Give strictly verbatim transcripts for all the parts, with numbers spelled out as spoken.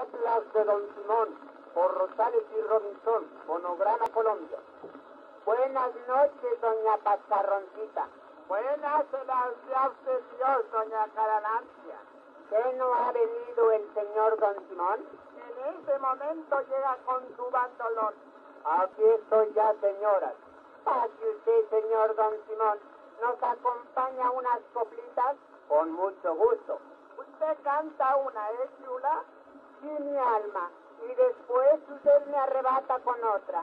Coplas de Don Simón, por Rosales y Robinson, Monograma Colombia. Buenas noches, doña Pascarroncita. Buenas se las dé a usted Dios, doña Caralancia. ¿Qué no ha venido el señor Don Simón? En ese momento llega con su bandolón. Aquí estoy ya, señoras. Pase usted, señor Don Simón. ¿Nos acompaña unas coplitas? Con mucho gusto. Usted canta una, ¿eh, chula? Sí, mi alma. Y después usted me arrebata con otra.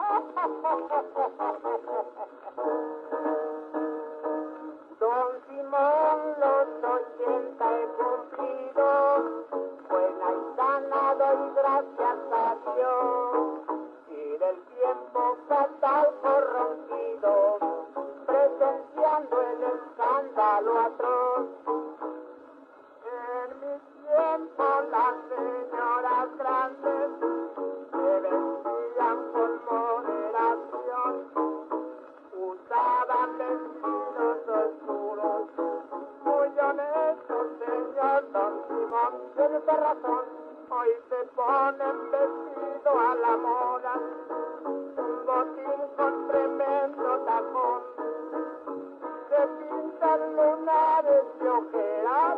Don Simón, los ochenta he cumplido, buena y sana doy gracias a Dios, y del tiempo fatal corrompido, presenciando el escándalo atroz. En mi tiempo las señoras grandes se vestían con moderación, usaban vestidos oscuros, muy honestos, señor Don Simón. Tiene usted razón, hoy se ponen vestido a la moda, un botín con tremendo tacón, se pintan lunares y ojeras,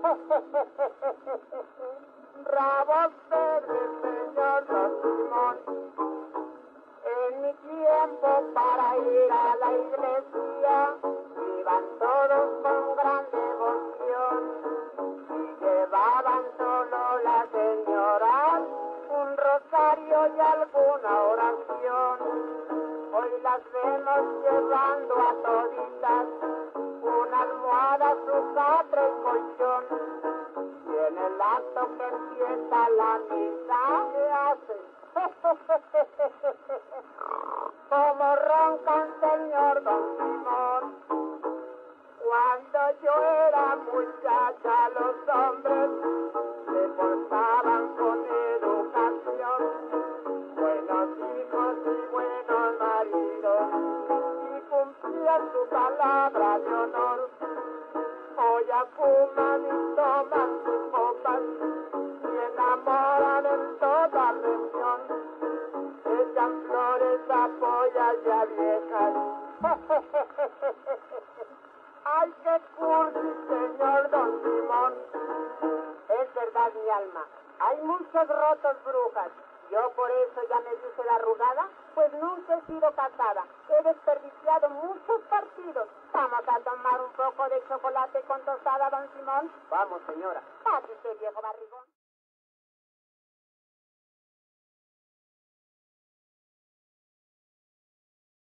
rabos verdes, señor Don Simón. En mi tiempo para ir a la iglesia iban todos con gran devoción y llevaban solo las señoras un rosario y alguna oración. Hoy las vemos llevando a toditas una almohada, su catre y colchón, y en el acto que empieza la misa, ¿qué hacen? Como roncan, señor Don Simón. Cuando yo era muchacha, los hombres se portaban con educación, buenos hijos y buenos maridos, y cumplían su palabra de honor. Hoy ya fuman y toman sus copas y enamoran en toda región, echan flores a pollas y a viejas. ¡Ay, qué cursi, señor Don Simón! Es verdad, mi alma. Hay muchos rotos, brujas. Yo por eso ya me dice la arrugada, pues nunca he sido casada. He desperdiciado muchos partidos. Vamos a tomar un poco de chocolate con tostada, Don Simón. Vamos, señora. Pásese, viejo barrigón.